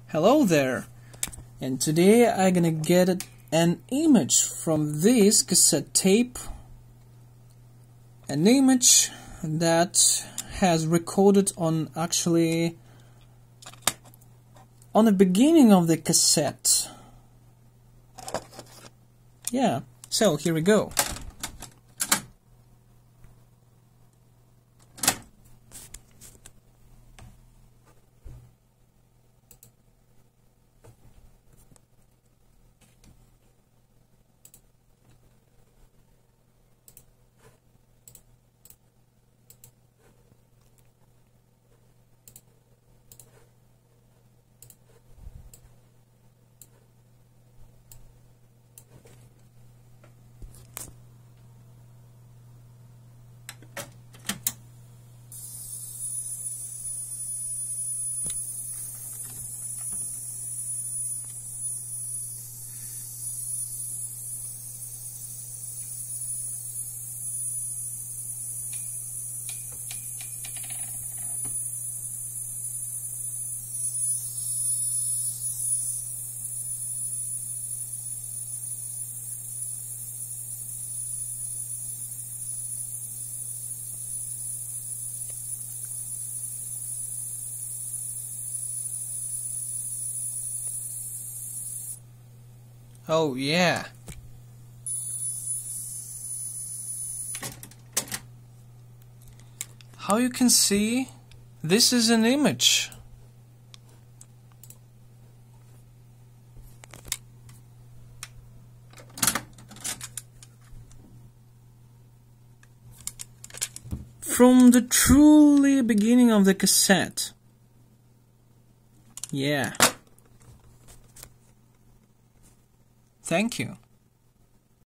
Hello there, and today I'm gonna get an image from this cassette tape, an image that has recorded on the beginning of the cassette. Yeah, so here we go. Oh yeah. How you can see, this is an image. From the truly beginning of the cassette. Yeah. Thank you.